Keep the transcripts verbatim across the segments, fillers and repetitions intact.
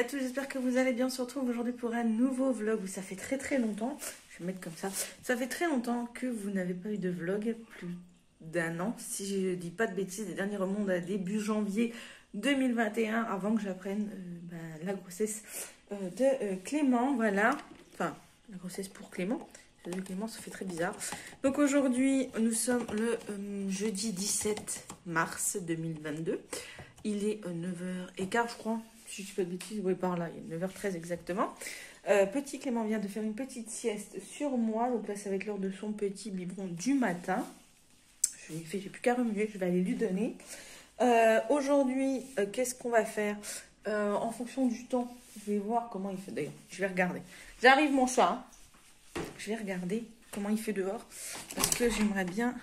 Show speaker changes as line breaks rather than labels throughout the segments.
à tous, j'espère que vous allez bien. On se retrouve aujourd'hui pour un nouveau vlog où ça fait très très longtemps, je vais me mettre comme ça, ça fait très longtemps que vous n'avez pas eu de vlog, plus d'un an, si je dis pas de bêtises. Les derniers remontent à début janvier deux mille vingt et un, avant que j'apprenne euh, ben, la grossesse euh, de euh, Clément, voilà, enfin la grossesse pour Clément. Le Clément, ça fait très bizarre. Donc aujourd'hui, nous sommes le euh, jeudi dix-sept mars deux mille vingt-deux. Il est euh, neuf heures quinze, je crois. Si je dis pas de bêtises, oui, par là, il est neuf heures treize exactement. Euh, petit Clément vient de faire une petite sieste sur moi. Donc là, ça va être l'heure de son petit biberon du matin. Je lui ai fait, j'ai plus qu'à remuer, je vais aller lui donner. Euh, aujourd'hui, euh, qu'est-ce qu'on va faire euh, en fonction du temps, je vais voir comment il fait. D'ailleurs, je vais regarder. J'arrive, mon chat. Hein. Je vais regarder comment il fait dehors. Parce que j'aimerais bien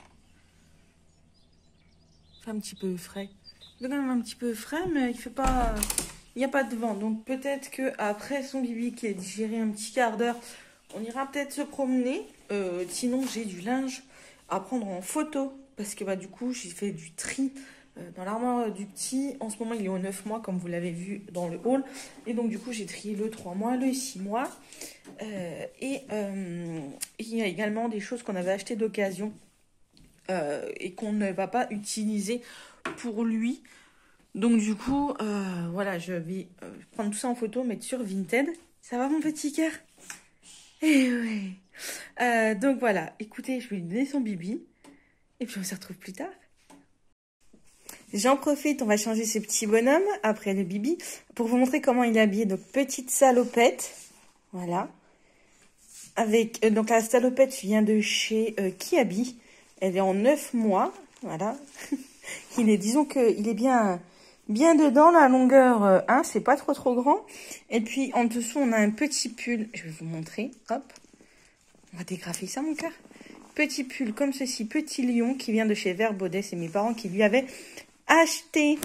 faire un petit peu frais. Il est quand même un petit peu frais, mais il fait pas... Il n'y a pas de vent. Donc peut-être qu'après son bibi qui est digéré un petit quart d'heure, on ira peut-être se promener. Euh, sinon, j'ai du linge à prendre en photo. Parce que bah, du coup, j'ai fait du tri euh, dans l'armoire du petit. En ce moment, il est au neuf mois, comme vous l'avez vu dans le haul. Et donc, du coup, j'ai trié le trois mois, le six mois. Euh, et euh, il y a également des choses qu'on avait achetées d'occasion euh, et qu'on ne va pas utiliser pour lui. Donc du coup, euh, voilà, je vais euh, prendre tout ça en photo, mettre sur Vinted. Ça va mon petit cœur? Eh oui. Euh, donc voilà, écoutez, je vais lui donner son bibi. Et puis on se retrouve plus tard. J'en profite, on va changer ce petit bonhomme après le bibi pour vous montrer comment il est habillé. Donc petite salopette, voilà. Avec, euh, donc la salopette vient de chez euh, Kiabi. Elle est en neuf mois, voilà. Il est, disons que il est bien... Bien dedans, la longueur euh, un, c'est pas trop trop grand. Et puis en dessous, on a un petit pull. Je vais vous montrer. Hop. On va dégrafer ça, mon cœur. Petit pull comme ceci, petit lion, qui vient de chez Vert Baudet. C'est mes parents qui lui avaient acheté.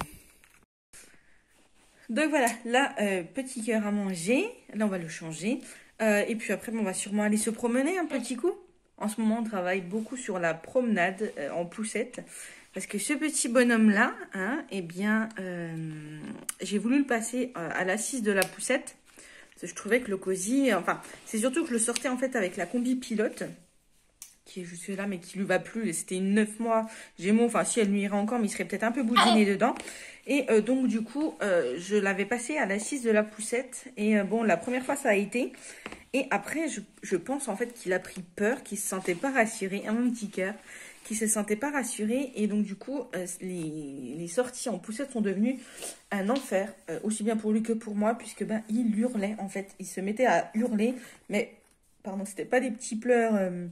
Donc voilà, là, euh, petit cœur à manger. Là, on va le changer. Euh, et puis après, on va sûrement aller se promener un petit coup. En ce moment, on travaille beaucoup sur la promenade euh, en poussette. Parce que ce petit bonhomme-là, hein, eh bien, euh, j'ai voulu le passer euh, à l'assise de la poussette. Parce que je trouvais que le cosy... Enfin, c'est surtout que je le sortais en fait avec la combi pilote. Qui est juste là, mais qui lui va plus. C'était une neuf mois Gémeaux. Enfin, si elle lui irait encore, mais il serait peut-être un peu boudiné dedans. Et euh, donc, du coup, euh, je l'avais passé à l'assise de la poussette. Et euh, bon, la première fois, ça a été... Et après, je, je pense en fait qu'il a pris peur, qu'il se sentait pas rassuré, à mon petit cœur, qu'il se sentait pas rassuré. Et donc du coup, euh, les, les sorties en poussette sont devenues un enfer, euh, aussi bien pour lui que pour moi, puisque ben il hurlait en fait. Il se mettait à hurler, mais pardon, c'était pas des petits pleurs euh,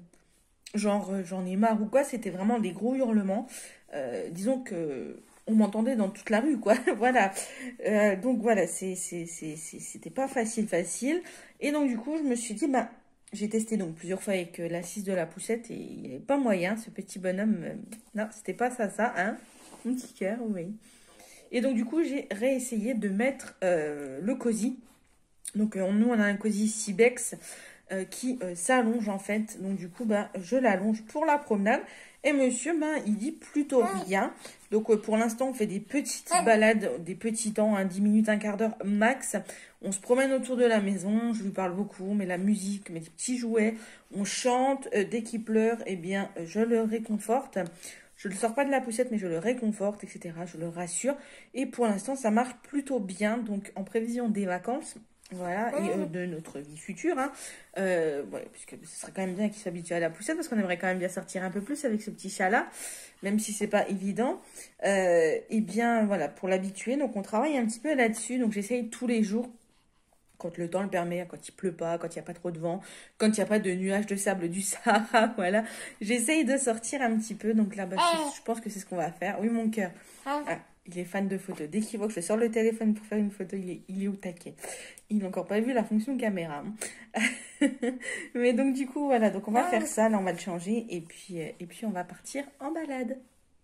genre euh, j'en ai marre ou quoi, c'était vraiment des gros hurlements. Euh, disons que... on m'entendait dans toute la rue, quoi. Voilà. Euh, donc, voilà, c'est, c'est, c'est, c'était pas facile, facile. Et donc, du coup, je me suis dit, bah, j'ai testé donc plusieurs fois avec euh, l'assise de la poussette et il n'est pas moyen, ce petit bonhomme. Euh, non, c'était pas ça, ça, hein. Un petit cœur, oui. Et donc, du coup, j'ai réessayé de mettre euh, le cosy. Donc, euh, nous, on a un cosy Cibex euh, qui euh, s'allonge, en fait. Donc, du coup, bah, je l'allonge pour la promenade. Et monsieur, ben, il dit plutôt rien. Donc, euh, pour l'instant, on fait des petites balades, des petits temps, hein, dix minutes, un quart d'heure max. On se promène autour de la maison. Je lui parle beaucoup, on met la musique, on met des petits jouets. On chante. Euh, dès qu'il pleure, eh bien, euh, je le réconforte. Je ne le sors pas de la poussette, mais je le réconforte, et cetera. Je le rassure. Et pour l'instant, ça marche plutôt bien. Donc, en prévision des vacances... Voilà, et euh, de notre vie future, hein. euh, ouais, puisque ce serait quand même bien qu'il s'habitue à la poussette, parce qu'on aimerait quand même bien sortir un peu plus avec ce petit chat-là, même si c'est pas évident. Euh, et bien, voilà, pour l'habituer, donc on travaille un petit peu là-dessus, donc j'essaye tous les jours, quand le temps le permet, quand il pleut pas, quand il n'y a pas trop de vent, quand il n'y a pas de nuages de sable du Sahara, voilà, j'essaye de sortir un petit peu, donc là, bah, je, je pense que c'est ce qu'on va faire. Oui, mon cœur. Ah. Il est fan de photos. Dès qu'il voit que je sors le téléphone pour faire une photo, il est, il est au taquet. Il n'a encore pas vu la fonction caméra. Hein. Mais donc du coup, voilà. Donc on va faire ça. Là, on va le changer. Et puis, et puis on va partir en balade.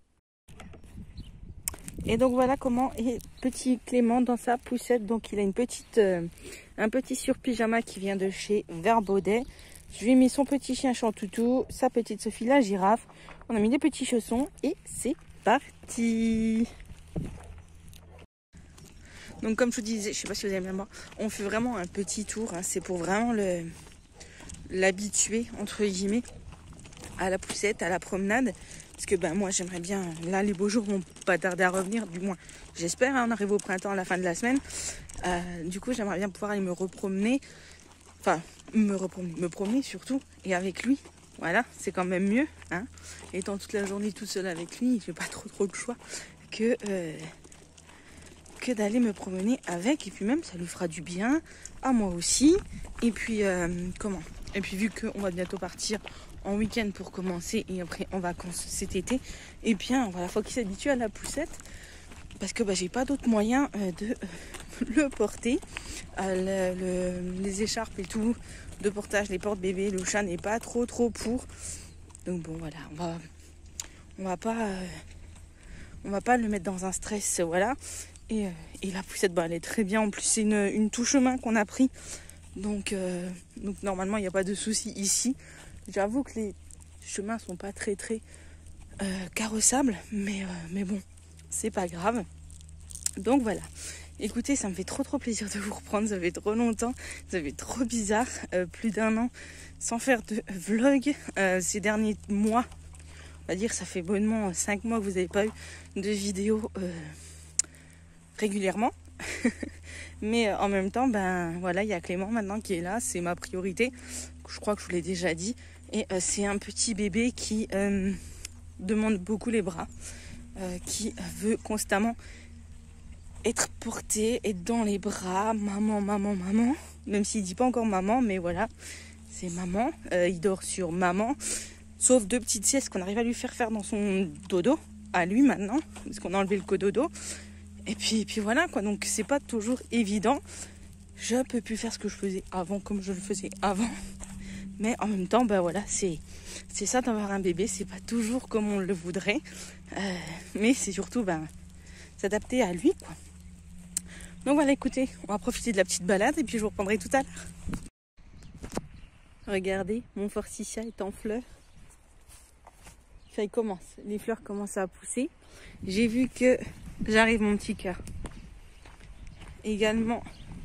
Et donc voilà comment est petit Clément dans sa poussette. Donc il a une petite, euh, un petit sur-pyjama qui vient de chez Vert Baudet. Je lui ai mis son petit chien Chantoutou, sa petite Sophie la girafe. On a mis des petits chaussons et c'est parti. Donc comme je vous disais, je sais pas si vous allez bien voir, on fait vraiment un petit tour. Hein. C'est pour vraiment le l'habituer, entre guillemets, à la poussette, à la promenade. Parce que ben, moi, j'aimerais bien... Là, les beaux jours vont pas tarder à revenir. Du moins, j'espère. Hein, on arrive au printemps à la fin de la semaine. Euh, du coup, j'aimerais bien pouvoir aller me repromener. Enfin, me repromener. Me promener surtout. Et avec lui. Voilà, c'est quand même mieux. Hein. Étant toute la journée toute seule avec lui, j'ai pas trop trop de choix que... Euh, que d'aller me promener avec. Et puis même, ça lui fera du bien. À moi aussi. Et puis, euh, comment Et puis, vu qu'on va bientôt partir... en week-end pour commencer et après en vacances cet été, et bien voilà, faut qu'il s'habitue à la poussette parce que bah, j'ai pas d'autre moyen euh, de euh, le porter. Euh, le, le, les écharpes et tout de portage, les porte-bébés, le chat n'est pas trop trop pour. Donc bon voilà, on va on va pas euh, on va pas le mettre dans un stress, voilà. Et, euh, et la poussette, bah, elle est très bien. En plus, c'est une, une touche main qu'on a pris, donc euh, donc normalement il n'y a pas de souci ici. J'avoue que les chemins sont pas très très euh, carrossables, mais, euh, mais bon, c'est pas grave. Donc voilà. Écoutez, ça me fait trop trop plaisir de vous reprendre. Ça fait trop longtemps, ça fait trop bizarre. Euh, plus d'un an sans faire de vlog. Euh, ces derniers mois, on va dire, ça fait bonnement cinq mois que vous n'avez pas eu de vidéo euh, régulièrement. Mais euh, en même temps, ben voilà, il y a Clément maintenant qui est là. C'est ma priorité. Je crois que je vous l'ai déjà dit. Et euh, c'est un petit bébé qui euh, demande beaucoup les bras, euh, qui veut constamment être porté, être dans les bras, maman, maman, maman. Même s'il dit pas encore maman, mais voilà, c'est maman. Euh, il dort sur maman, sauf deux petites siestes qu'on arrive à lui faire faire dans son dodo, à lui maintenant, parce qu'on a enlevé le cododo. Et puis, et puis voilà quoi, donc c'est pas toujours évident. Je peux plus faire ce que je faisais avant comme je le faisais avant. Mais en même temps, ben voilà, c'est, c'est ça d'avoir un bébé. C'est pas toujours comme on le voudrait. Euh, mais c'est surtout ben, s'adapter à lui, quoi. Donc voilà, écoutez, on va profiter de la petite balade et puis je vous reprendrai tout à l'heure. Regardez, mon forsythia est en fleurs. Ça y commence. Les fleurs commencent à pousser. J'ai vu que j'arrive, mon petit cœur. Également,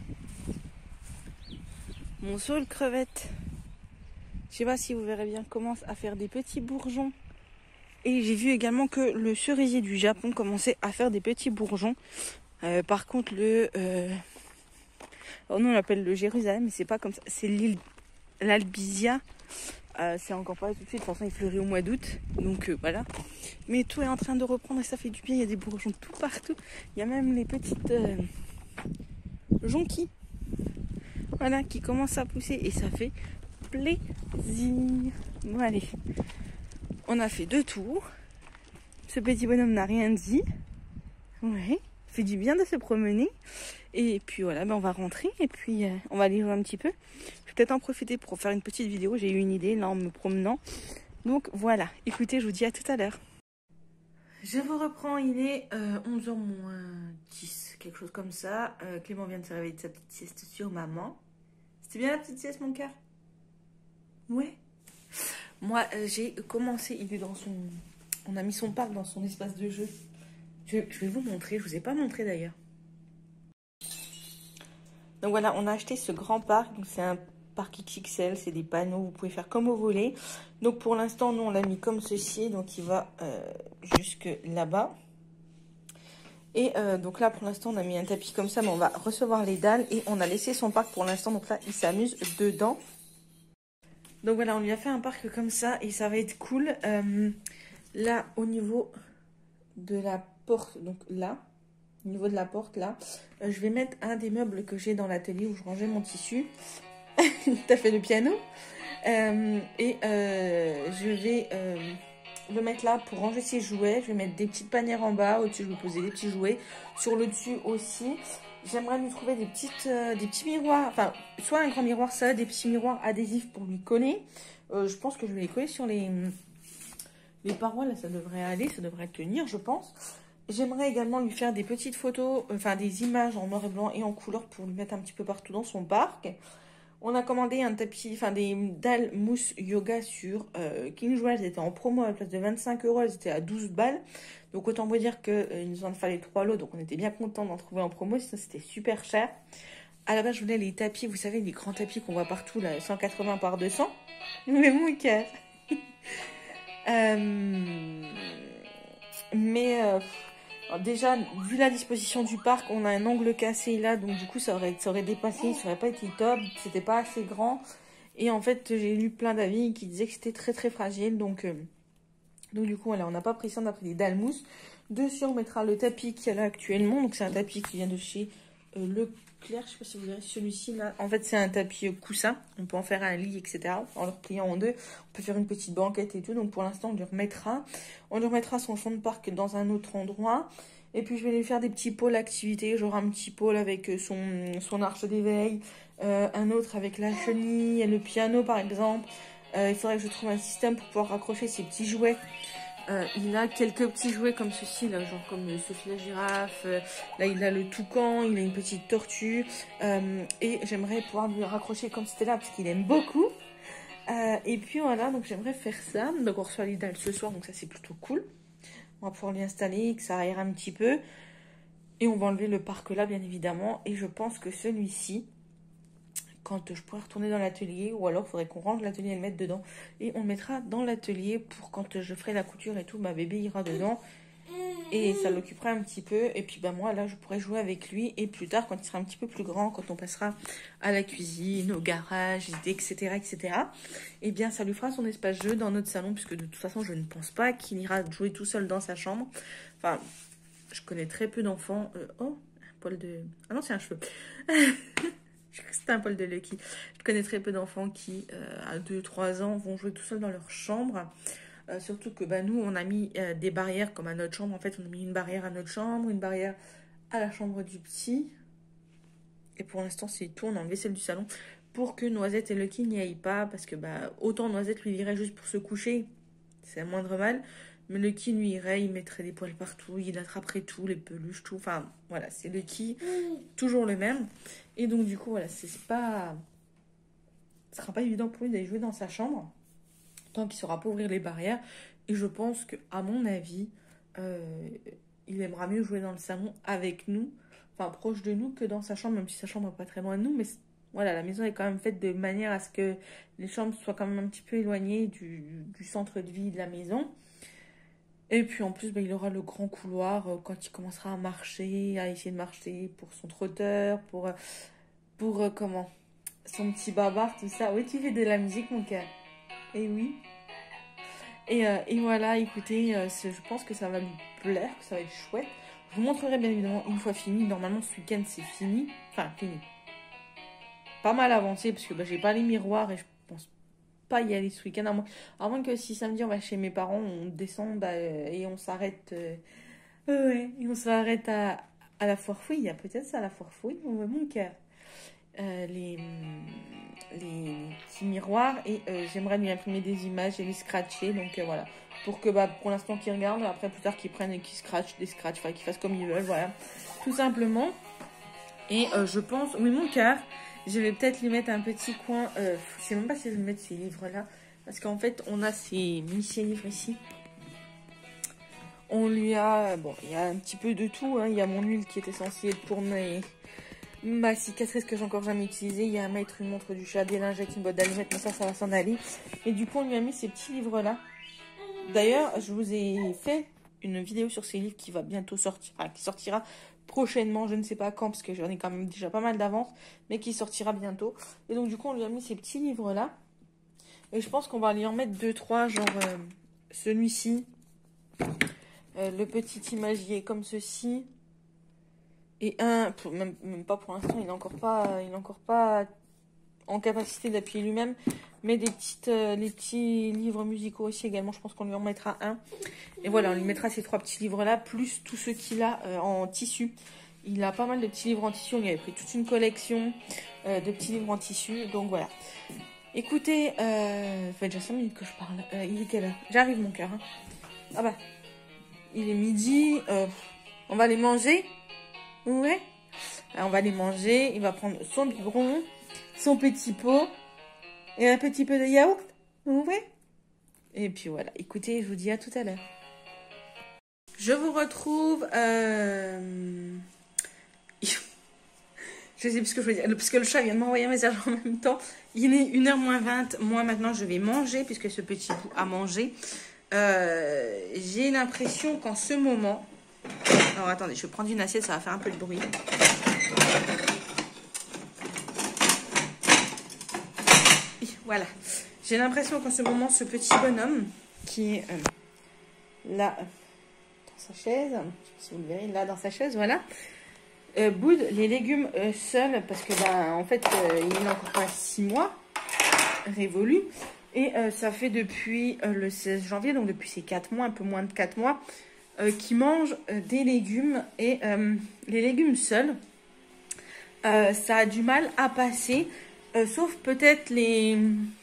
mon saule crevette. Je sais pas si vous verrez bien, commence à faire des petits bourgeons. Et j'ai vu également que le cerisier du Japon commençait à faire des petits bourgeons. Euh, par contre, le... Euh... Oh, nous, on l'appelle le Jérusalem, mais c'est pas comme ça. C'est l'île... l'Albizia. Euh, c'est encore pas tout de suite. De toute façon, il fleurit au mois d'août. Donc euh, voilà. Mais tout est en train de reprendre et ça fait du bien. Il y a des bourgeons tout partout. Il y a même les petites euh... jonquilles. Voilà, qui commencent à pousser. Et ça fait... plaisir. Bon allez, on a fait deux tours. Ce petit bonhomme n'a rien dit. Ouais, fait du bien de se promener. Et puis voilà, ben on va rentrer et puis euh, on va aller jouer un petit peu. Je vais peut-être en profiter pour faire une petite vidéo. J'ai eu une idée là en me promenant. Donc voilà, écoutez, je vous dis à tout à l'heure. Je vous reprends, il est euh, onze heures moins dix, quelque chose comme ça. Euh, Clément vient de se réveiller de sa petite sieste sur maman. C'était bien la petite sieste, mon cœur? Ouais. Moi, euh, j'ai commencé, il est dans son... On a mis son parc dans son espace de jeu. Je, je vais vous montrer, je vous ai pas montré d'ailleurs. Donc voilà, on a acheté ce grand parc. Donc c'est un parc X X L, c'est des panneaux, vous pouvez faire comme vous voulez. Donc pour l'instant, nous on l'a mis comme ceci. Donc il va euh, jusque là-bas. Et euh, donc là, pour l'instant, on a mis un tapis comme ça, mais on va recevoir les dalles. Et on a laissé son parc pour l'instant. Donc là, il s'amuse dedans. Donc voilà, on lui a fait un parc comme ça et ça va être cool. Euh, là, au niveau de la porte, donc là, au niveau de la porte, là, euh, je vais mettre un des meubles que j'ai dans l'atelier où je rangeais mon tissu. T'as fait le piano. euh, Et euh, je vais euh, le mettre là pour ranger ses jouets. Je vais mettre des petites panières en bas. Au-dessus, je vais poser des petits jouets. Sur le dessus aussi. J'aimerais lui trouver des, petites, euh, des petits miroirs, enfin, soit un grand miroir, ça, des petits miroirs adhésifs pour lui coller. Euh, je pense que je vais les coller sur les, les parois, là, ça devrait aller, ça devrait tenir, je pense. J'aimerais également lui faire des petites photos, enfin, des images en noir et blanc et en couleur pour lui mettre un petit peu partout dans son parc. On a commandé un tapis, enfin des dalles mousse yoga sur euh, King Joual. Elles étaient en promo à la place de vingt-cinq euros. Elles étaient à douze balles. Donc autant vous dire qu'il euh, nous en fallait trois lots. Donc on était bien contents d'en trouver en promo. Sinon c'était super cher. À la base, je voulais les tapis, vous savez, les grands tapis qu'on voit partout, là, cent quatre-vingts par deux cents. Mais mon cœur. euh... Mais euh... Alors déjà, vu la disposition du parc, on a un angle cassé là, donc du coup ça aurait, ça aurait dépassé, ça aurait pas été top, c'était pas assez grand. Et en fait, j'ai lu plein d'avis qui disaient que c'était très très fragile, donc, euh, donc du coup, voilà, on n'a pas pris ça, on a pris des dalles mousse. Dessus, on mettra le tapis qu'il y a là actuellement, donc c'est un tapis qui vient de chez euh, Leclerc, je sais pas si vous verrez celui-ci là. En fait, c'est un tapis euh, coussin, on peut en faire un lit, et cetera. En le repliant en deux, on peut faire une petite banquette et tout, donc pour l'instant, on lui remettra. On lui remettra son champ de parc dans un autre endroit. Et puis, je vais lui faire des petits pôles activités. J'aurai un petit pôle avec son, son arche d'éveil, euh, un autre avec la chenille et le piano, par exemple. Euh, il faudrait que je trouve un système pour pouvoir raccrocher ses petits jouets. Euh, il a quelques petits jouets comme ceci, là, genre comme euh, Sophie la girafe. Euh, là, il a le toucan, il a une petite tortue. Euh, et j'aimerais pouvoir lui raccrocher comme c'était là, parce qu'il aime beaucoup. Euh, et puis voilà, donc j'aimerais faire ça. Donc on reçoit les dalles ce soir, donc ça c'est plutôt cool. On va pouvoir lui installer, que ça aère un petit peu. Et on va enlever le parc là, bien évidemment. Et je pense que celui-ci, quand je pourrai retourner dans l'atelier, ou alors il faudrait qu'on range l'atelier et le mettre dedans. Et on le mettra dans l'atelier pour quand je ferai la couture et tout, ma bébé ira dedans. Et ça l'occupera un petit peu. Et puis bah moi là je pourrai jouer avec lui. Et plus tard quand il sera un petit peu plus grand, quand on passera à la cuisine, au garage, et cetera et cetera. Et bien ça lui fera son espace jeu dans notre salon. Puisque de toute façon je ne pense pas qu'il ira jouer tout seul dans sa chambre. Enfin je connais très peu d'enfants. Euh, oh un poil de... Ah non c'est un cheveu. Je crois que c'était un poil de Lucky. Je connais très peu d'enfants qui euh, à deux trois ans vont jouer tout seuls dans leur chambre. Euh, surtout que bah, nous, on a mis euh, des barrières comme à notre chambre. En fait, on a mis une barrière à notre chambre, une barrière à la chambre du petit. Et pour l'instant, c'est tout. On a enlevé celle du salon pour que Noisette et Lucky n'y aillent pas. Parce que bah, autant Noisette lui irait juste pour se coucher. C'est un moindre mal. Mais Lucky lui irait, il mettrait des poils partout. Il attraperait tout, les peluches, tout. Enfin, voilà, c'est Lucky. Toujours le même. Et donc, du coup, voilà, c'est pas... Ce sera pas évident pour lui d'aller jouer dans sa chambre. Tant qu'il ne saura pas ouvrir les barrières. Et je pense qu'à mon avis, euh, il aimera mieux jouer dans le salon avec nous, enfin proche de nous, que dans sa chambre, même si sa chambre n'est pas très loin de nous. Mais voilà, la maison est quand même faite de manière à ce que les chambres soient quand même un petit peu éloignées du, du centre de vie de la maison. Et puis en plus, bah, il aura le grand couloir euh, quand il commencera à marcher, à essayer de marcher pour son trotteur, pour, euh, pour euh, comment, son petit babar, tout ça. Oui, tu fais de la musique, mon cœur. Et oui. Et, euh, et voilà, écoutez, euh, je pense que ça va lui plaire, que ça va être chouette. Je vous montrerai bien évidemment une fois fini. Normalement, ce week-end, c'est fini. Enfin, fini. Pas mal avancé, parce que bah, j'ai pas les miroirs et je pense pas y aller ce week-end. À moins, à moins que si samedi, on va chez mes parents, on descend bah, euh, et on s'arrête... Euh, ouais, et on s'arrête à, à la foire fouille. Il y a peut-être ça, à la foire fouille. On veut mon cœur. Euh, les, les petits miroirs et euh, j'aimerais lui imprimer des images et les scratcher, donc euh, voilà, pour que bah, pour l'instant qu'ils regardent, après plus tard qu'ils prennent et qu'ils scratchent des scratchs, enfin qu'ils fassent comme ils veulent, voilà, tout simplement. Et euh, je pense, oui mon cœur, je vais peut-être lui mettre un petit coin, euh, je sais même pas si je vais mettre ces livres là, parce qu'en fait on a ces mis-ces livres ici. On lui a, bon il y a un petit peu de tout, hein. Il y a mon huile qui était censée être pour mes... ma cicatrice que j'ai encore jamais utilisée. Il y a un maître, une montre du chat, des lingettes, une boîte d'allumettes, mais ça, ça va s'en aller. Et du coup, on lui a mis ces petits livres-là. D'ailleurs, je vous ai fait une vidéo sur ces livres qui va bientôt sortir, enfin, qui sortira prochainement, je ne sais pas quand, parce que j'en ai quand même déjà pas mal d'avance, mais qui sortira bientôt. Et donc, du coup, on lui a mis ces petits livres-là. Et je pense qu'on va lui en mettre deux, trois, genre euh, celui-ci, euh, le petit imagier comme ceci. Et un, même, même pas pour l'instant, il n'est encore pas, il est encore pas en capacité d'appuyer lui-même. Mais des petites, euh, les petits livres musicaux aussi également, je pense qu'on lui en mettra un. Et voilà, on lui mettra ces trois petits livres-là, plus tous ceux qu'il a euh, en tissu. Il a pas mal de petits livres en tissu, on lui avait pris toute une collection euh, de petits livres en tissu. Donc voilà. Écoutez, euh, ça fait déjà cinq minutes que je parle. Euh, il est quelle heure? J'arrive mon cœur. Hein. Ah bah, il est midi. Euh, on va aller manger. Ouais. Alors, on va les manger. Il va prendre son biberon, son petit pot et un petit peu de yaourt. Vous ouvrez? Et puis voilà, écoutez, je vous dis à tout à l'heure. Je vous retrouve... Euh... Je sais plus ce que je veux dire, parce que le chat vient de m'envoyer un message en même temps. Il est une heure moins vingt. Moi, maintenant, je vais manger, puisque ce petit bout a mangé. Euh, J'ai l'impression qu'en ce moment... Alors, attendez, je vais prendre une assiette, ça va faire un peu de bruit. Voilà. J'ai l'impression qu'en ce moment, ce petit bonhomme, qui est euh, là, dans sa chaise, je sais pas si vous le verrez, là, dans sa chaise, voilà, euh, boude les légumes euh, seuls, parce que, ben, en fait, euh, il n'a encore pas six mois révolu. Et euh, ça fait depuis euh, le seize janvier, donc depuis ces quatre mois, un peu moins de quatre mois, euh, qu'il mange euh, des légumes. Et euh, les légumes seuls, euh, ça a du mal à passer, euh, sauf peut-être les...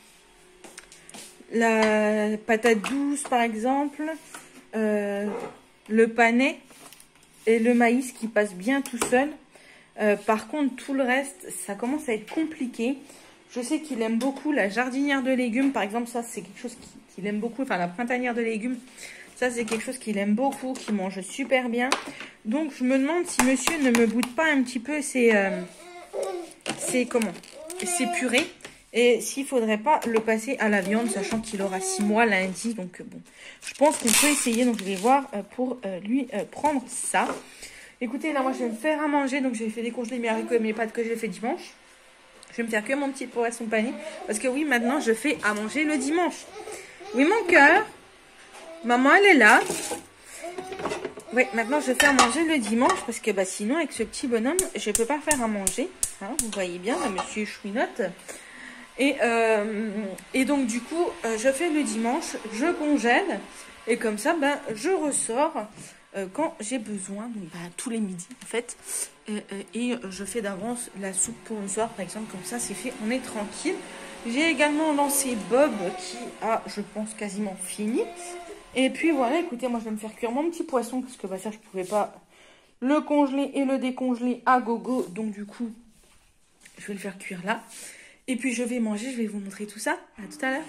la patate douce, par exemple, euh, le panais et le maïs qui passent bien tout seul. Euh, par contre, tout le reste, ça commence à être compliqué. Je sais qu'il aime beaucoup la jardinière de légumes. Par exemple, ça, c'est quelque chose qu'il aime beaucoup. Enfin, la printanière de légumes, ça, c'est quelque chose qu'il aime beaucoup, qu'il mange super bien. Donc, je me demande si monsieur ne me boude pas un petit peu ses, euh, ses, comment, ses purées. Et s'il ne faudrait pas le passer à la viande, sachant qu'il aura six mois lundi. Donc, bon, je pense qu'on peut essayer. Donc, je vais voir euh, pour euh, lui euh, prendre ça. Écoutez, là, moi, je vais me faire à manger. Donc, j'ai fait décongeler mes haricots et mes pâtes que j'ai fait dimanche. Je vais me faire que mon petit poisson pané. Parce que oui, maintenant, je fais à manger le dimanche. Oui, mon cœur. Maman, elle est là. Oui, maintenant, je fais à manger le dimanche. Parce que bah, sinon, avec ce petit bonhomme, je ne peux pas faire à manger. Hein, vous voyez bien, là, monsieur Chouinotte. Et, euh, et donc, du coup, euh, je fais le dimanche. Je congèle. Et comme ça, ben, je ressors euh, quand j'ai besoin. Donc, ben, tous les midis, en fait. Et, et je fais d'avance la soupe pour le soir, par exemple, comme ça c'est fait, on est tranquille. J'ai également lancé Bob qui a, je pense, quasiment fini. Et puis voilà, écoutez, moi je vais me faire cuire mon petit poisson parce que bah, ça je pouvais pas le congeler et le décongeler à gogo. Donc du coup, je vais le faire cuire là. Et puis je vais manger, je vais vous montrer tout ça. À tout à l'heure.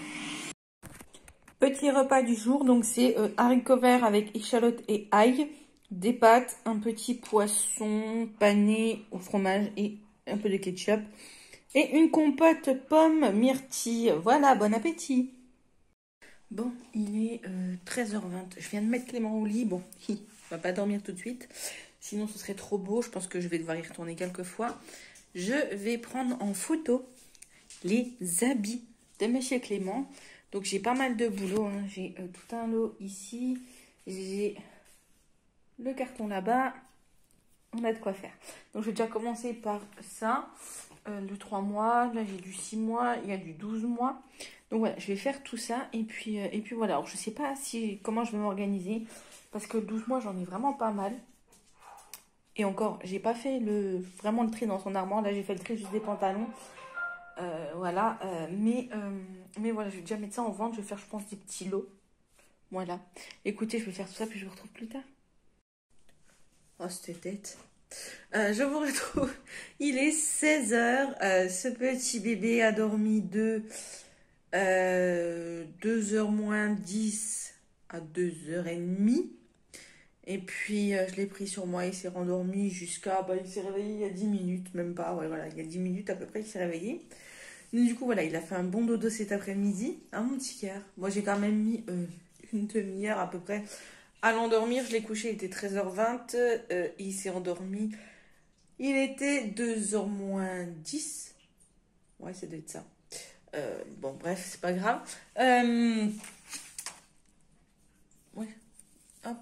Petit repas du jour, donc c'est euh, haricots verts avec échalote et ail. Des pâtes, un petit poisson pané au fromage et un peu de ketchup. Et une compote pomme myrtille. Voilà, bon appétit. Bon, il est euh, treize heures vingt. Je viens de mettre Clément au lit. Bon, il va pas dormir tout de suite. Sinon, ce serait trop beau. Je pense que je vais devoir y retourner quelques fois. Je vais prendre en photo les habits de Monsieur Clément. Donc, j'ai pas mal de boulot. Hein. J'ai euh, tout un lot ici. J'ai... le carton là-bas, on a de quoi faire. Donc, je vais déjà commencer par ça. Euh, le trois mois, là, j'ai du six mois, il y a du douze mois. Donc, voilà, je vais faire tout ça. Et puis, euh, et puis voilà. Alors, je ne sais pas si, comment je vais m'organiser. Parce que douze mois, j'en ai vraiment pas mal. Et encore, j'ai pas fait le, vraiment le tri dans son armoire. Là, j'ai fait le tri juste des pantalons. Euh, voilà. Euh, mais, euh, mais voilà, je vais déjà mettre ça en vente. Je vais faire, je pense, des petits lots. Voilà. Écoutez, je vais faire tout ça, puis je vous retrouve plus tard. Oh, cette tête. Euh, je vous retrouve. Il est seize heures. Euh, ce petit bébé a dormi de euh, deux heures moins dix à deux heures trente. Et puis, euh, je l'ai pris sur moi. Il s'est rendormi jusqu'à... Bah, il s'est réveillé il y a dix minutes, même pas. Ouais, voilà, il y a dix minutes à peu près, il s'est réveillé. Donc, du coup, voilà, il a fait un bon dodo cet après-midi. Un mon petit cœur. Moi, j'ai quand même mis euh, une demi-heure à peu près à l'endormir. Je l'ai couché, il était treize heures vingt. Euh, il s'est endormi. Il était deux heures moins dix. Ouais, ça doit être ça. Euh, bon, bref, c'est pas grave. Euh... Ouais. Hop.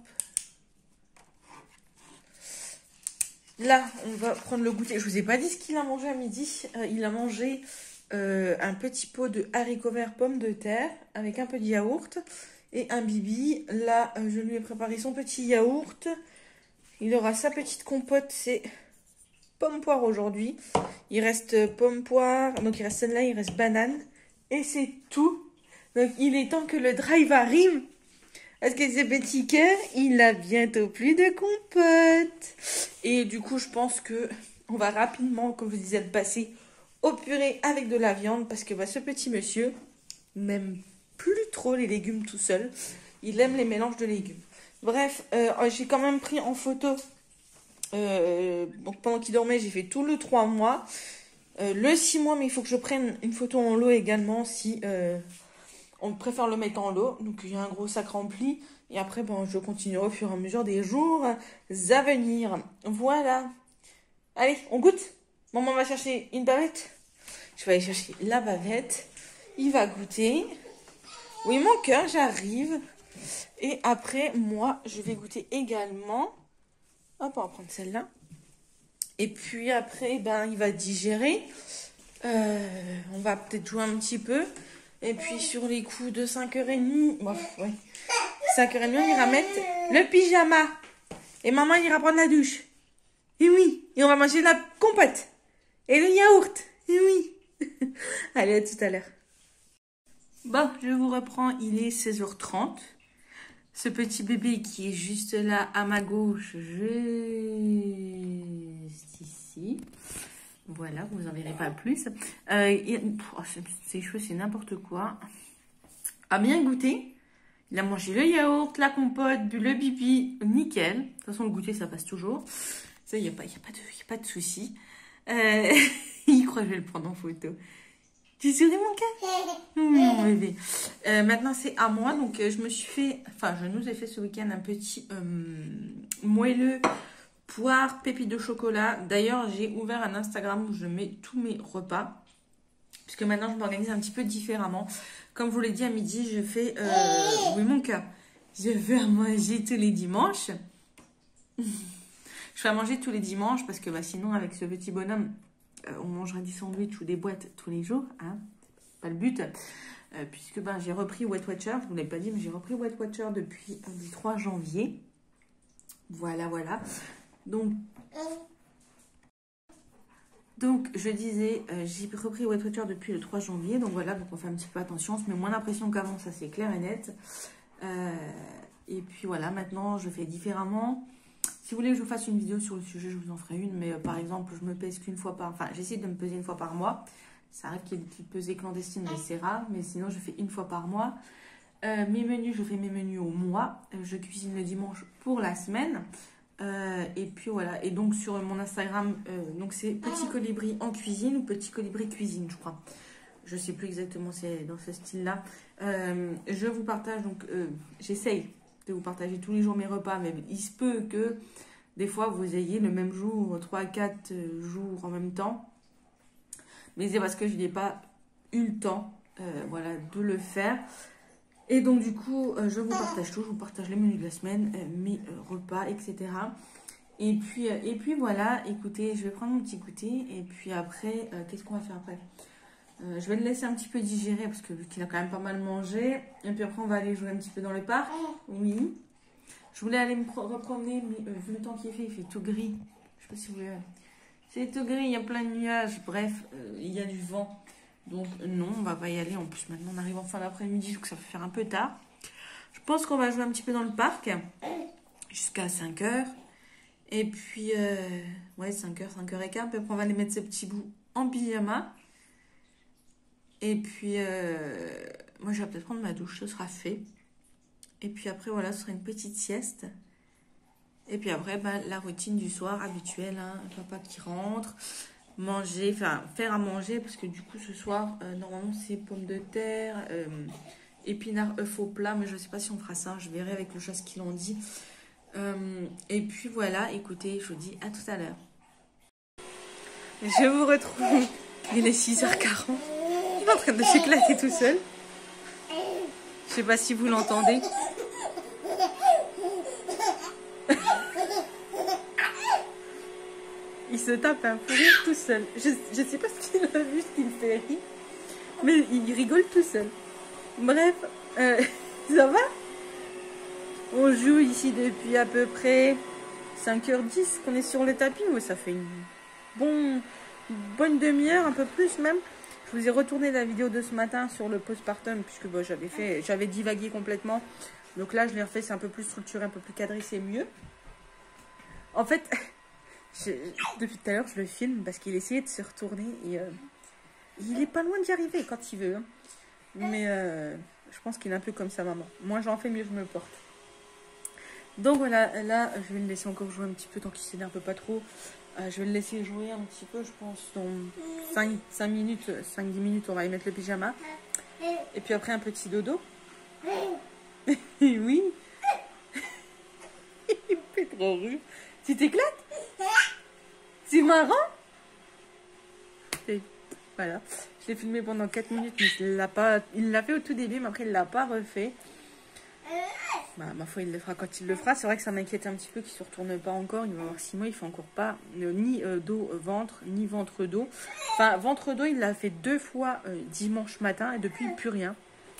Là, on va prendre le goûter. Je vous ai pas dit ce qu'il a mangé à midi. Euh, il a mangé euh, un petit pot de haricots verts pommes de terre avec un peu de yaourt et un bibi. Là, euh, je lui ai préparé son petit yaourt. Il aura sa petite compote. C'est pomme poire aujourd'hui. Il reste pomme poire. Donc, il reste celle-là. Il reste banane. Et c'est tout. Donc, il est temps que le drive arrive. Parce que ce petit cœur, il a bientôt plus de compote. Et du coup, je pense que on va rapidement, comme je vous disais, passer au purée avec de la viande parce que bah, ce petit monsieur n'aime plus trop les légumes tout seul. Il aime les mélanges de légumes. Bref, euh, j'ai quand même pris en photo. Euh, donc pendant qu'il dormait, j'ai fait tout le trois mois. Euh, le six mois, mais il faut que je prenne une photo en lot également si euh, on préfère le mettre en lot. Donc il y a un gros sac rempli. Et après, bon, je continuerai au fur et à mesure des jours à venir. Voilà. Allez, on goûte. Maman va chercher une bavette. Je vais aller chercher la bavette. Il va goûter. Oui, mon cœur, j'arrive. Et après, moi, je vais goûter également. Hop, on va prendre celle-là. Et puis après, ben, il va digérer. Euh, on va peut-être jouer un petit peu. Et puis sur les coups de cinq heures trente, bon, ouais. cinq heures trente, on ira mettre le pyjama. Et maman ira prendre la douche. Et oui, et on va manger de la compote. Et le yaourt. Et oui. Allez, à tout à l'heure. Bon, je vous reprends, il est seize heures trente. Ce petit bébé qui est juste là à ma gauche, juste ici. Voilà, vous en verrez pas plus. Euh, et, oh, ses cheveux, c'est n'importe quoi. A bien goûté. Il a mangé le yaourt, la compote, bu le bibi, nickel. De toute façon, le goûter, ça passe toujours. Ça, il n'y a pas, y a pas de, y a pas de souci. Euh, il croit que je vais le prendre en photo. Tu souris, mon cœur? Mon bébé. Euh, maintenant, c'est à moi. Donc, euh, je me suis fait... Enfin, je nous ai fait ce week-end un petit euh, moelleux poire, pépites de chocolat. D'ailleurs, j'ai ouvert un Instagram où je mets tous mes repas. Puisque maintenant, je m'organise un petit peu différemment. Comme je vous l'ai dit, à midi, je fais... Euh, oui, mon cœur. Je fais à manger tous les dimanches. Je fais à manger tous les dimanches parce que bah, sinon, avec ce petit bonhomme... on mangerait des sandwichs ou des boîtes tous les jours, hein, c'est pas le but, euh, puisque ben, j'ai repris Weight Watcher, je ne vous l'ai pas dit, mais j'ai repris Weight Watcher depuis euh, le trois janvier. Voilà, voilà. Donc, donc je disais, euh, j'ai repris Weight Watcher depuis le trois janvier, donc voilà, donc on fait un petit peu attention, on se met moins d'impression qu'avant, ça c'est clair et net. Euh, et puis voilà, maintenant je fais différemment. Si vous voulez que je vous fasse une vidéo sur le sujet, je vous en ferai une. Mais euh, par exemple, je me pèse qu'une fois par... Enfin, j'essaie de me peser une fois par mois. Ça arrive qu'il y ait des petites pesées clandestines, mais c'est rare. Mais sinon, je fais une fois par mois. Euh, mes menus, je fais mes menus au mois. Euh, je cuisine le dimanche pour la semaine. Euh, et puis voilà. Et donc, sur mon Instagram, euh, donc c'est Petit Colibri en cuisine ou Petit Colibri cuisine, je crois. Je ne sais plus exactement, c'est dans ce style-là. Euh, je vous partage, donc euh, j'essaye de vous partager tous les jours mes repas, mais il se peut que des fois vous ayez le même jour, trois à quatre jours en même temps. Mais c'est parce que je n'ai pas eu le temps euh, voilà, de le faire. Et donc du coup, euh, je vous partage tout, je vous partage les menus de la semaine, euh, mes euh, repas, et cetera. Et puis, euh, et puis voilà, écoutez, je vais prendre mon petit goûter. Et puis après, euh, qu'est-ce qu'on va faire après? Euh, je vais le laisser un petit peu digérer parce que vu qu'il a quand même pas mal mangé. Et puis après, on va aller jouer un petit peu dans le parc. Oui. Je voulais aller me repromener, mais euh, vu le temps qu'il fait, il fait tout gris. Je sais pas si vous voulez. C'est tout gris, il y a plein de nuages. Bref, euh, il y a du vent. Donc non, on va pas y aller. En plus, maintenant, on arrive en fin d'après-midi, donc ça va faire un peu tard. Je pense qu'on va jouer un petit peu dans le parc jusqu'à cinq heures. Et puis, euh, ouais, cinq heures, cinq heures quinze. Puis après, on va aller mettre ces petits bouts en pyjama. Et puis, euh, moi, je vais peut-être prendre ma douche, ce sera fait. Et puis après, voilà, ce sera une petite sieste. Et puis après, bah, la routine du soir habituelle, hein, papa qui rentre, manger, enfin, faire à manger, parce que du coup, ce soir, euh, normalement, c'est pommes de terre, euh, épinards, œufs au plat, mais je ne sais pas si on fera ça, je verrai avec le chat ce qu'ils ont dit. Euh, et puis voilà, écoutez, je vous dis à tout à l'heure. Je vous retrouve, il est six heures quarante. Il est en train de s'éclater tout seul. Je sais pas si vous l'entendez. Il se tape un fou rire tout seul. Je, je sais pas ce qu'il a vu, ce qu'il fait rire. Mais il rigole tout seul. Bref, euh, ça va? On joue ici depuis à peu près cinq heures dix qu'on est sur le tapis. Ouais, ça fait une bonne, bonne demi-heure, un peu plus même. Je vous ai retourné la vidéo de ce matin sur le postpartum puisque bon, j'avais fait, j'avais divagué complètement. Donc là, je l'ai refait, c'est un peu plus structuré, un peu plus cadré, c'est mieux. En fait, je, depuis tout à l'heure, je le filme parce qu'il essayait de se retourner et euh, il est pas loin d'y arriver quand il veut. Hein. Mais euh, je pense qu'il est un peu comme sa maman. Moi, j'en fais mieux, je me porte. Donc voilà, là, je vais le laisser encore jouer un petit peu tant qu'il s'énerve pas trop. Euh, je vais le laisser jouer un petit peu, je pense, dans cinq minutes, cinq dix minutes, on va y mettre le pyjama. Et puis après, un petit dodo. Oui. Il me fait trop rire. Tu t'éclates? C'est marrant. Et voilà. Je l'ai filmé pendant quatre minutes, mais il l'a pas. Il l'a fait au tout début, mais après il l'a pas refait. Bah, ma foi, il le fera quand il le fera. C'est vrai que ça m'inquiète un petit peu qu'il se retourne pas encore. Il va avoir six mois, il fait encore pas euh, ni euh, dos euh, ventre, ni ventre dos. Enfin, ventre dos, il l'a fait deux fois euh, dimanche matin et depuis plus rien.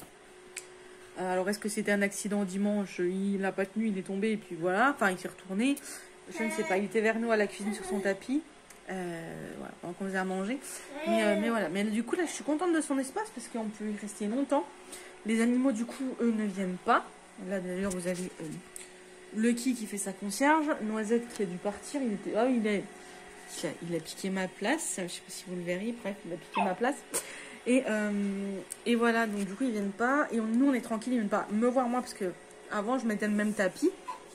Alors, est-ce que c'était un accident dimanche? Il n'a pas tenu, il est tombé et puis voilà. Enfin, il s'est retourné. Je ne sais pas. Il était vers nous à la cuisine sur son tapis. Euh, voilà, pendant qu'on faisait à manger. Mais, euh, mais voilà. Mais du coup, là, je suis contente de son espace parce qu'on peut y rester longtemps. Les animaux, du coup, eux, ne viennent pas. Là, d'ailleurs, vous avez euh, Lucky qui fait sa concierge. Noisette qui a dû partir. Il était... Oh, il a... il a... il a piqué ma place. Je ne sais pas si vous le verrez. Bref, il a piqué ma place. Et, euh, et voilà, donc du coup ils viennent pas. Et on, nous on est tranquille, ils viennent pas me voir moi parce que avant je mettais le même tapis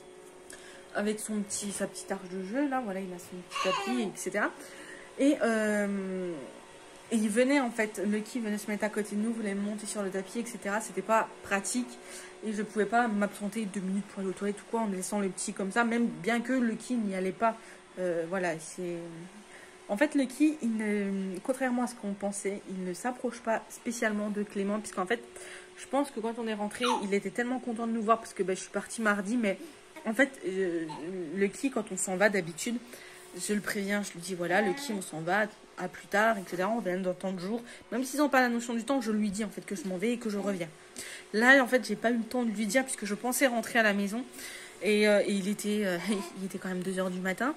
avec son petit, sa petite arche de jeu là, voilà, il a son petit tapis, et cetera. Et, euh, et il venait en fait, Lucky venait se mettre à côté de nous, voulait monter sur le tapis, et cetera. C'était pas pratique et je pouvais pas m'absenter deux minutes pour aller aux toilettes ou quoi en laissant le petit comme ça, même bien que Lucky n'y allait pas. Euh, voilà, c'est. En fait, Lucky, il ne, contrairement à ce qu'on pensait, il ne s'approche pas spécialement de Clément. Puisqu'en fait, je pense que quand on est rentré, il était tellement content de nous voir. Parce que ben, je suis partie mardi. Mais en fait, euh, Lucky, quand on s'en va d'habitude, je le préviens. Je lui dis, voilà, Lucky, on s'en va à plus tard, et cetera. On vient dans tant de jours. Même s'ils n'ont pas la notion du temps, je lui dis en fait que je m'en vais et que je reviens. Là, en fait, j'ai pas eu le temps de lui dire puisque je pensais rentrer à la maison. Et, euh, et il, était, euh, il était quand même deux heures du matin.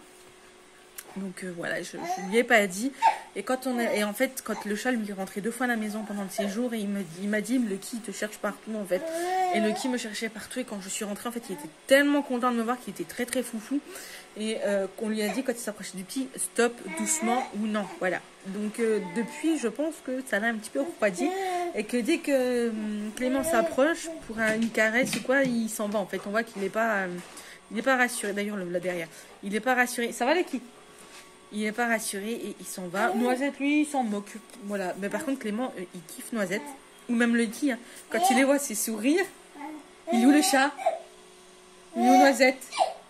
Donc euh, voilà, je ne lui ai pas dit. Et, quand on est, et en fait, quand le chat lui est rentré deux fois à la maison pendant le séjour, et il me dit, il m'a dit, Lucky te cherche partout en fait. Et Lucky me cherchait partout. Et quand je suis rentrée, en fait, il était tellement content de me voir qu'il était très très foufou. Et euh, qu'on lui a dit quand il s'approchait du petit, stop, doucement ou non. Voilà. Donc euh, depuis, je pense que ça l'a un petit peu refroidi. Et que dès que hum, Clément s'approche pour un, une caresse ou quoi, il s'en va en fait. On voit qu'il n'est pas, euh, il n'est pas rassuré. D'ailleurs, là derrière, il n'est pas rassuré. Ça va Lucky? Il n'est pas rassuré et il s'en va. Noisette, lui, il s'en moque. Voilà. Mais par contre, Clément, euh, il kiffe Noisette. Ou même Lucky. Hein. Quand il les voit, c'est sourire. Il est où le chat? Il est où Noisette?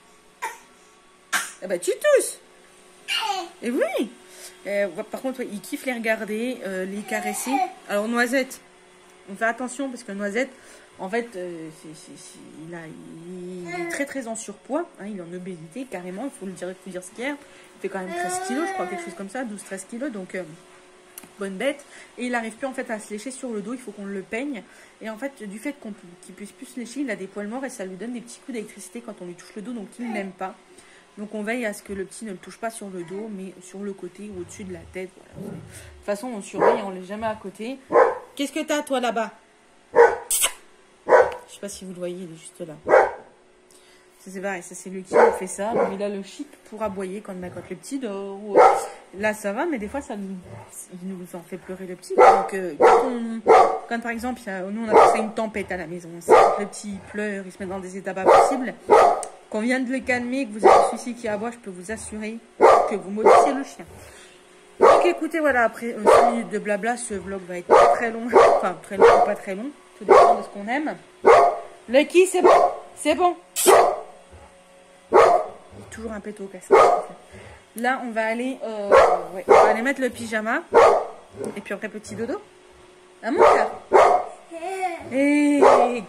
Ah bah tu tousses. Et oui. Euh, par contre, ouais, il kiffe les regarder, euh, les caresser. Alors Noisette, on fait attention parce que Noisette, en fait, euh, c'est, c'est, c'est, il, a, il est très très en surpoids. Hein, il est en obésité carrément. Il faut le dire, il faut dire ce qu'il y a. Il fait quand même treize kilos, je crois, quelque chose comme ça, douze treize kilos, donc euh, bonne bête. Et il n'arrive plus en fait à se lécher sur le dos, il faut qu'on le peigne. Et en fait, du fait qu'on qu'il puisse plus se lécher, il a des poils morts et ça lui donne des petits coups d'électricité quand on lui touche le dos, donc il n'aime pas. Donc on veille à ce que le petit ne le touche pas sur le dos, mais sur le côté ou au-dessus de la tête. Voilà. De toute façon, on surveille, on ne l'est jamais à côté. Qu'est-ce que t'as toi là-bas? Je sais pas si vous le voyez, il est juste là. Ça c'est pareil, ça c'est Lucky qui fait ça. Donc, il a le chic pour aboyer quand, quand le petit dort. Là ça va, mais des fois ça nous, il nous en fait pleurer le petit. Donc euh, quand, on, quand par exemple, il y a, nous on a fait une tempête à la maison. Le petit pleure, il se met dans des états pas possibles. Qu'on vient de le calmer, que vous avez celui-ci qui aboie, je peux vous assurer que vous maudissiez le chien. Donc écoutez, voilà, après euh, cinq minutes de blabla, ce vlog va être très long. Enfin, très long ou pas très long. Tout dépend de ce qu'on aime. Lucky, c'est bon. C'est bon. Il est toujours un péto au casque. Là, on va aller, euh, ouais, on va aller mettre le pyjama. Et puis après, petit dodo. À mon cœur. Et...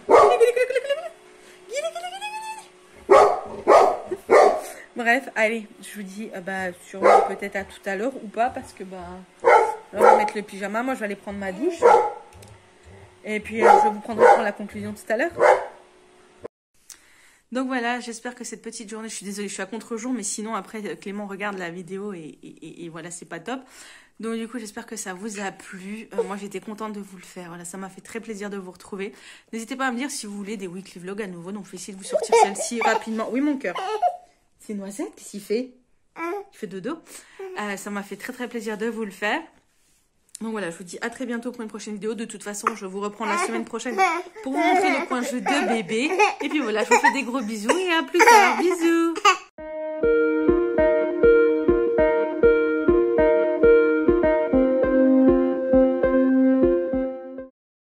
Bref, allez, je vous dis euh, bah, sûrement peut-être à tout à l'heure ou pas parce que bah, là, on va mettre le pyjama. Moi, je vais aller prendre ma douche. Et puis, euh, je vous prendrai pour la conclusion tout à l'heure. Donc voilà, j'espère que cette petite journée, je suis désolée, je suis à contre-jour, mais sinon après Clément regarde la vidéo et, et, et voilà, c'est pas top. Donc du coup, j'espère que ça vous a plu. Euh, moi, j'étais contente de vous le faire. Voilà, ça m'a fait très plaisir de vous retrouver. N'hésitez pas à me dire si vous voulez des weekly vlogs à nouveau. Donc je vais essayer de vous sortir celle-ci rapidement. Oui, mon cœur. C'est Noisette, qu'est-ce qu'il fait? Il fait dodo. Euh, ça m'a fait très très plaisir de vous le faire. Donc voilà, je vous dis à très bientôt pour une prochaine vidéo. De toute façon, je vous reprends la semaine prochaine pour vous montrer le point de jeu de bébé. Et puis voilà, je vous fais des gros bisous et à plus tard. Bisous.